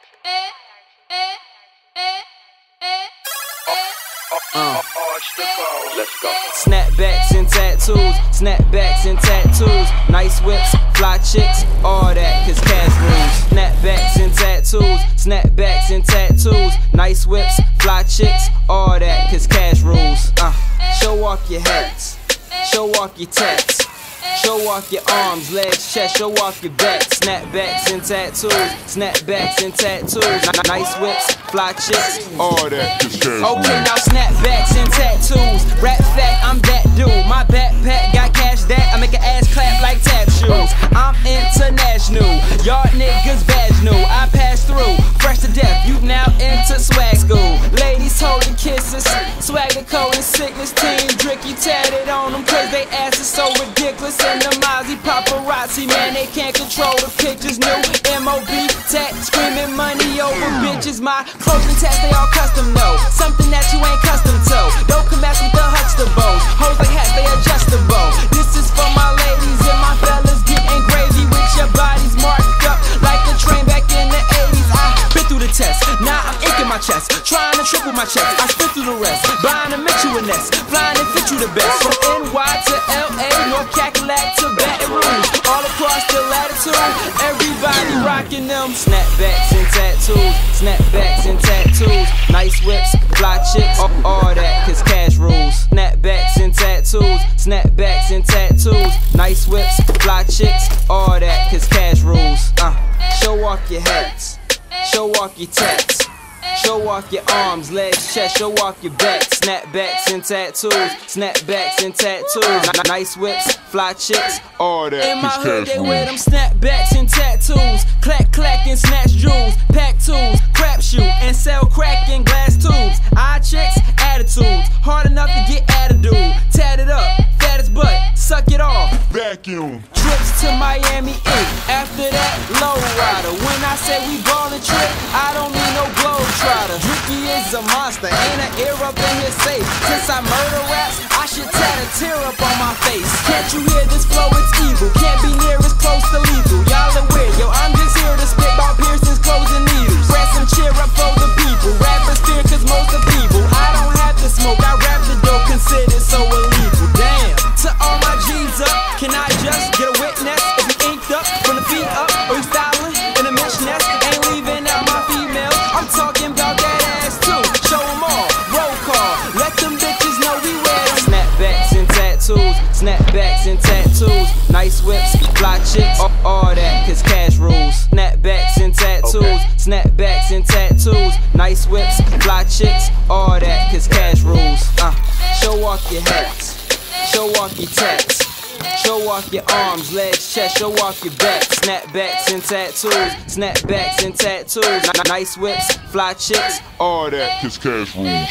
Let's go. Snapbacks and tattoos, snapbacks and tattoos, nice whips, fly chicks, all that, cause cash rules. Snapbacks and tattoos, snapbacks and tattoos, nice whips, fly chicks, all that, cause cash rules. Show off your hats, show off your tats, show off your arms, legs, chest, show off your back. Snapbacks and tattoos, snapbacks and tattoos, nice whips, fly chicks, All that is cash. okay, now snapbacks and tattoos. Rap fact, I'm that dude. My backpack got cash that I make an ass clap like tap shoes. I'm international, y'all niggas vaginal. I pass through, fresh to death. You now into swag school. Ladies holding kisses, swagger cold and sickness. Team Dricky tatted on them cause they ass is so ridiculous. And the Mozzie paparazzi, man, they can't control the pictures. New MOB tat, screaming money over bitches. My clothing tats, they all custom, no. Something that you ain't custom to. Don't come at with the Huxtables. Hoes like hats, they adjustable. This is for my ladies and my fellas getting gravy with your bodies marked up like a train back in the 80s. I been through the test, now I'm inking my chest, trying to triple my check. I spit through the rest, buying to mix you a nest, flying and fit you the best. From NY to LA, North Cackalack to Baton Rouge, all across the latitude, everybody rocking them. Snapbacks and tattoos, snapbacks and tattoos, nice whips, fly chicks, all that, cause cash rules. Snapbacks and tattoos, snapbacks and tattoos, nice whips, fly chicks, all that, cause cash rules. Show off your hats, show off your tats, show off your arms, legs, chest, show off your back. Snapbacks and tattoos, snapbacks and tattoos, nice whips, fly chicks, All that in my is hood, cash they wear rules. them snapbacks and tattoos. Clack, clack, and snatch jewels. Pack tools, crap shoot, and sell crack in glass tubes. Eye checks, attitudes. Hard enough to get attitude. Tatted up, fat as butt, suck it off. Vacuum. Trips to Miami Ink. After that, low rider. When I say we ballin' trip, I don't mean no globetrotter. Dricky is a monster, ain't an ear up in his safe. Since I murder raps, I should tat a tear up on my face. Can't you hear this flow? It's evil. Can't be near as close to lethal. Y'all are weird, yo. I'm just here to spit about piercings, clothes, and needles. Rap some cheer up for the people. Rappers fear cause most are people. I don't have to smoke. I rap the dope, considered so illegal. Damn. To all my G's up, can I just get a witness? If you inked up, from the feet up, or you styling in a mishness? Ain't leaving out my females. I'm talking about that ass too. Show them all, roll call. Let them bitches know we wear them. Snapbacks and tattoos, snapbacks and tattoos, nice whips, fly chicks, all that, cause cash rules. Snapbacks and tattoos, snapbacks and tattoos, nice whips, fly chicks, all that, cause cash rules. Show off your hats, show off your tats, show off your arms, legs, chest, show off your back. Snapbacks and tattoos, snapbacks and tattoos, nice whips, fly chicks, All that is cash rules.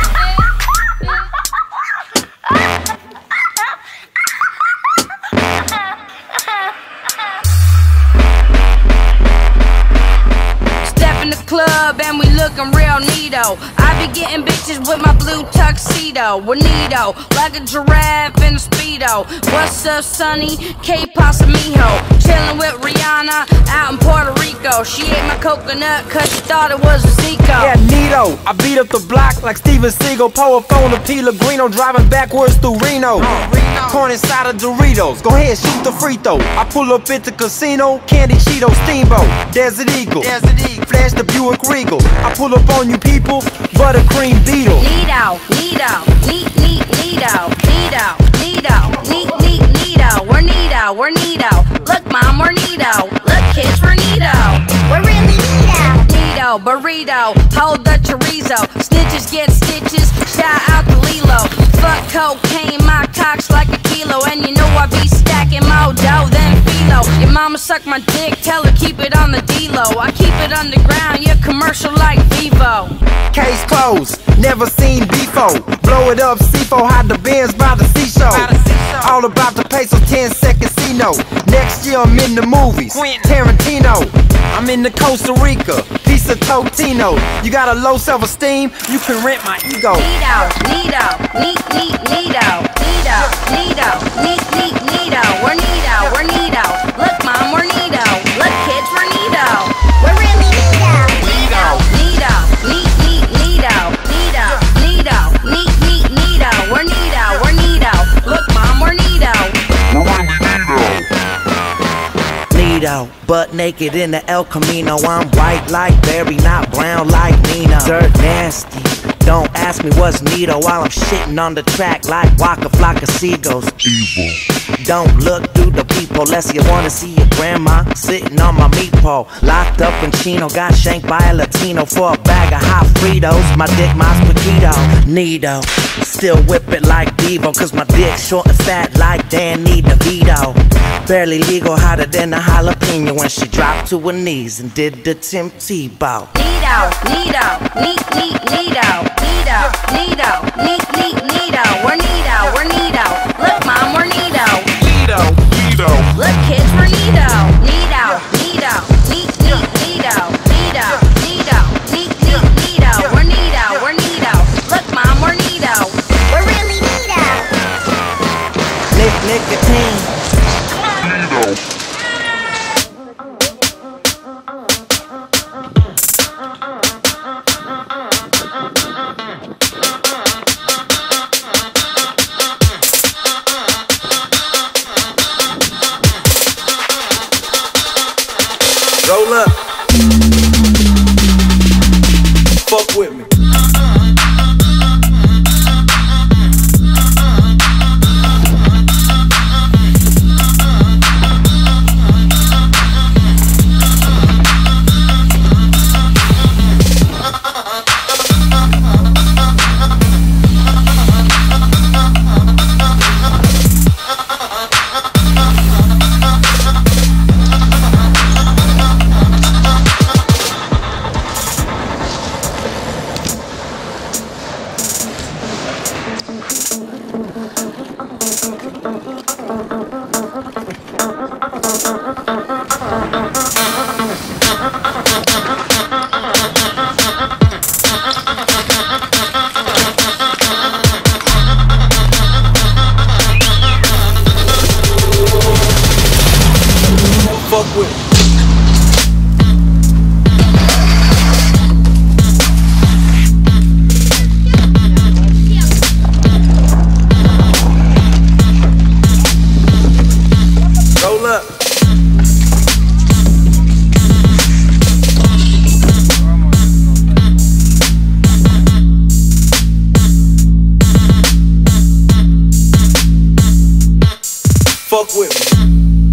Step in the club and we looking real neato. I be getting bitches with my blue tuxedo. We're neato, like a giraffe in a speedo. What's up, Sonny? K-Pasta Mijo. Chillin' with Rihanna out in Puerto Rico. She ate my coconut cause she thought it was a Zico. Yeah, Nito, I beat up the block like Steven Seagal. Pour a phone to Pellegrino, driving backwards through Reno. Corn inside of Doritos, go ahead, shoot the free throw. I pull up at the casino, Candy Cheeto, Steamboat, Desert Eagle, Flash the Buick Regal. I pull up on you people, buttercream Beetle. Neato, neato, neat, neat, neato, neato, neato, neat, neat, neato. We're neato, we're neato. Look, mom, we're neato. Look, kids, we're neato. We're really neato. Neato, burrito, hold the chorizo. Snitches get stitches, shout out to Lilo. Fuck cocaine, my cock's like a kilo. And you know I be stacking more dough than philo. Your mama suck my dick, tell her keep it on the D-Lo. I keep it underground, you're commercial like Vivo. Case closed, never seen before. Blow it up, C4, hide the Benz by the seashore. All about the peso, 10 seconds C-note. Next year I'm in the movies, Tarantino. I'm in the Costa Rica, piece of Totino. You got a low self-esteem, you can rent my ego. Neato, neato, neat, neat, neato. Neato, neato, neat, neat, neato. We're neato, we're neato. Look, mom, we're neato. Look, kids, we're neato. We're really neato. Nito, butt naked in the El Camino. I'm white like Barry, not brown like Nina. Dirt nasty, don't ask me what's Nito while I'm shitting on the track like Waka Flocka Seagulls. Evil. Don't look through the peephole unless you wanna see your grandma sitting on my meat pole. Locked up in Chino, got shanked by a Latino for a bag of hot Fritos. My dick, my spaghetti, Nito. Still whip it like Devo, cause my dick short and fat like Danny DeVito. Barely legal, hotter than a jalapeno when she dropped to her knees and did the Tim Tebow. Nito, Nito, neat, neat, Nito, Nito, Nito, neat, neat, Nito. We're Nito, we're Nito. Look, mom, we're Nito. Look, kids, we're Nito. Nito, Nito, neat, neat, Nito, Nito, Nito, neat, neat, Nito. We're Nito, we're Nito. Look, mom, we're Nito. We're really Nito. Nicotine. Roll up. Fuck with me. Fuck with me. Roll up. Fuck with me.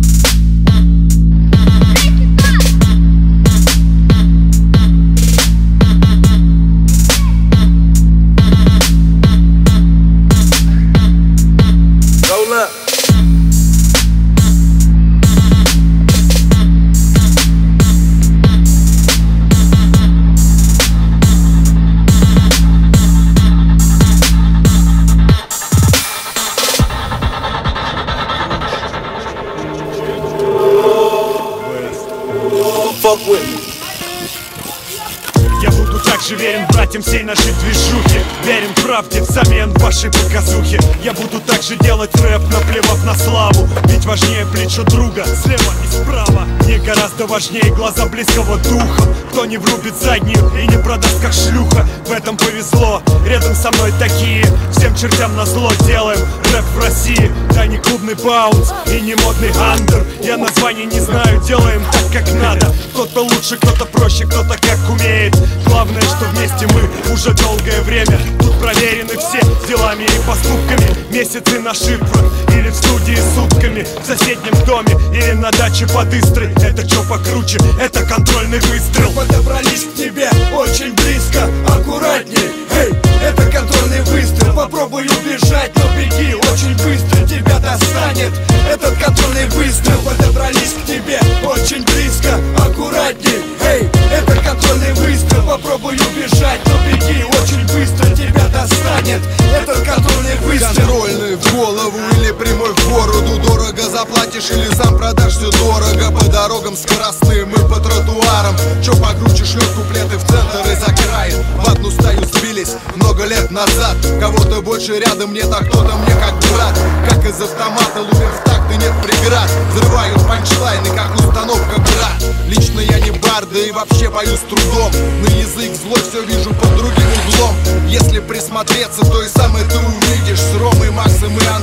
Roll up. Fuck with me. Я буду также верен братьям всей нашей движухи. Верен правде взамен вашей показухи. Я буду также делать рэп, наплевав на славу. Ведь важнее плечо друга слева и справа. Мне гораздо важнее глаза близкого духа. Кто не врубит заднюю и не продаст как шлюха. В этом повезло, рядом со мной такие. Всем чертям назло делаем рэп в России. Да не клубный баунс и не модный андер. Я названий не знаю, делаем так как надо. Кто-то лучше, кто-то проще, кто-то как умеет. Главное, что вместе мы уже долгое время. Тут проверены все делами и поступками. Месяцы на шифрах или в студии сутками. В соседнем доме или на даче под Истрой. Это чё покруче, это контрольный выстрел. Подобрались к тебе очень близко, аккуратней. Эй, это контрольный выстрел. Попробуй убежать, но беги очень быстро, тебя достанет этот контрольный выстрел. Подобрались к тебе очень близко, аккуратней. Эй, это контрольный выстрел. Попробуй убежать, но беги очень быстро, тебя достанет этот контрольный выстрел. Контрольный в голову или прямой в бороду. Дорого заплатишь или сам продашь, все дорого. По дорогам скоростным и по тротуарам. Чё покруче шлет куплеты в центр и за край. В одну стаю сбились много лет назад. Кого-то больше рядом нет, а кто-то мне как брат. Как из автомата лупим в такт и нет преград. Взрывают панчлайны, как установка брат. Лично я не бар, да и вообще пою с трудом. На язык злой все вижу под другим углом. Если присмотреться, то и сам это увидишь. С Ромой, Максом и Антоном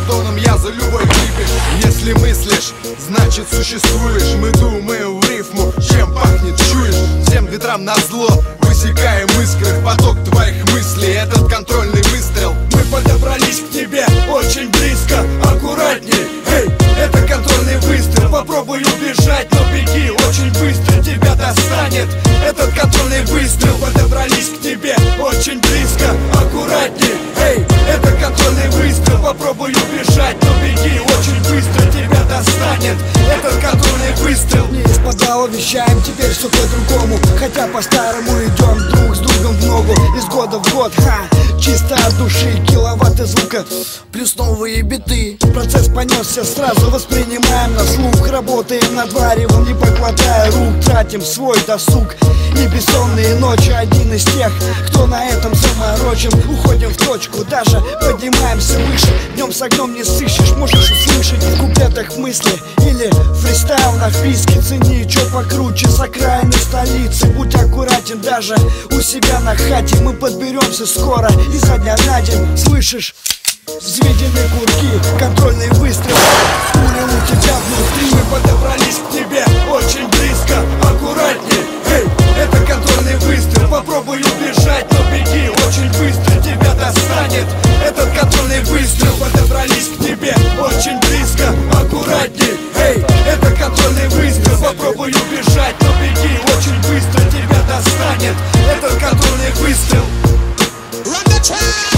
я за любой кипиш. Если мыслишь, значит существуешь. Мы думаем в рифму, чем пахнет, чуешь. Всем ветрам назло высекаем искры в поток твоих мыслей. Этот контрольный выстрел. Мы подобрались к тебе очень близко, аккуратней. Эй, это контрольный выстрел. Попробуй убежать, но беги очень быстро, тебя достанет этот контрольный выстрел. Подобрались к тебе очень близко, аккуратней. Эй, это контрольный выстрел. Попробуй убежать, но беги очень быстро, тебя достанет этот контрольный выстрел. Не из подвала вещаем, теперь все по-другому. Хотя по-старому идем друг с другом в ногу. Из года в год, чисто от души. Киловатты звука, плюс новые биты. Процесс понесся сразу, воспринимаем на слух. Работаем над варевом, не покладая рук. Тратим свой досуг и бессонные ночи. Один из тех, кто на этом заморочен. Уходим в точку, даже поднимаемся выше. Днем с огнем не сыщешь, можешь услышать в куплетах мысли или фристайл на вписке. Цени, чё покруче с окраины столицы. Будь аккуратен даже у себя на хате. Мы подберемся скоро изо дня на день, слышишь? Взведены курки, контрольный выстрел. Пуля у тебя внутри. Мы подобрались к тебе очень близко, аккуратней. Эй, это контрольный выстрел. Попробуй убежать, но беги очень быстро, тебя достанет этот контрольный выстрел. Подобрались к тебе очень близко, аккуратней. Эй, это контрольный выстрел. Попробуй убежать, но беги очень быстро, тебя достанет этот контрольный выстрел. Run the track!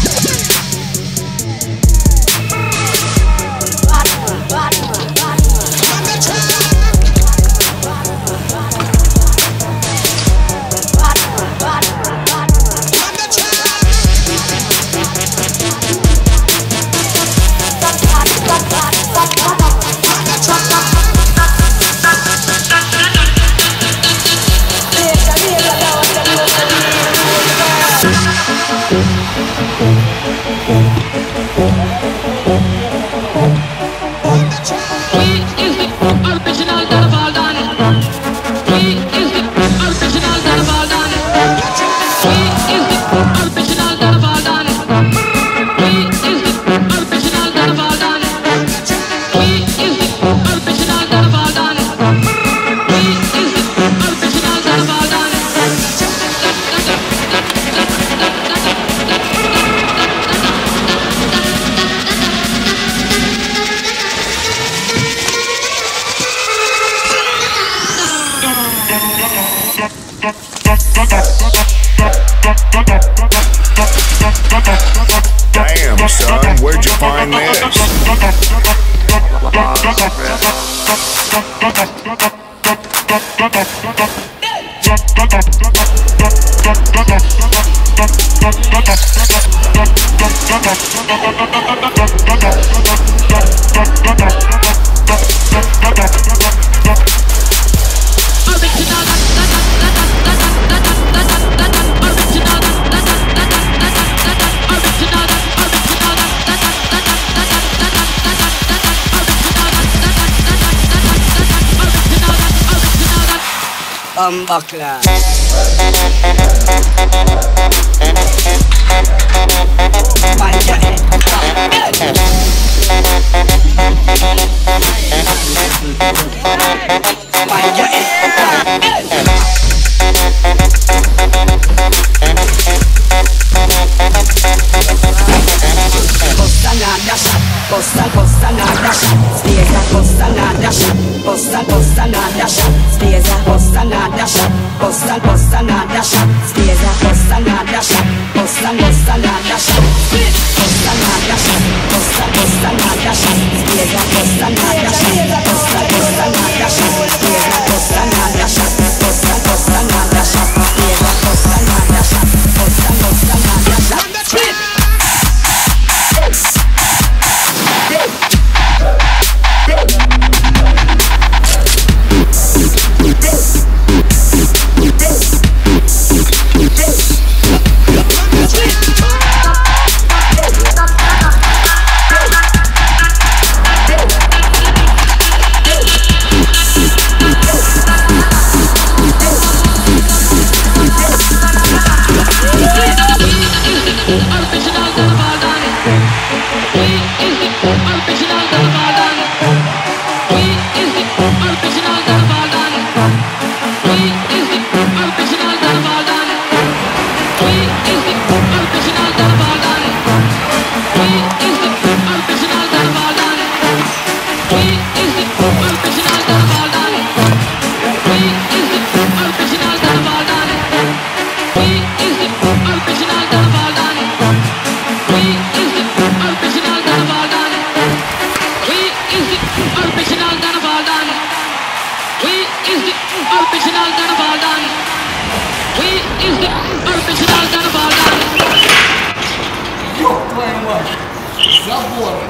Damn, son, where'd you find this? Buckler. Find your head. Find your head. Bossa nada shot, bossa nada shot, steza bossa nada shot, bossa nada shot, steza bossa nada shot, bossa nada shot, steza bossa nada shot, bossa nada shot, bossa nada shot, bossa nada shot, steza bossa nada shot, bossa nada shot, steza bossa nada shot, bossa nada shot, steza bossa nada shot, bossa nada shot. This original Darvadan. We is the original Darvadan. We is the original Darvadan. We is the original Darvadan. We is the original Darvadan. We is the original Darvadan. We is the original Darvadan. We is the original Darvadan. We is the original Darvadan. We is the original Darvadan. We is the original Darvadan. We is the original Darvadan. Ёб твою мать! Забор!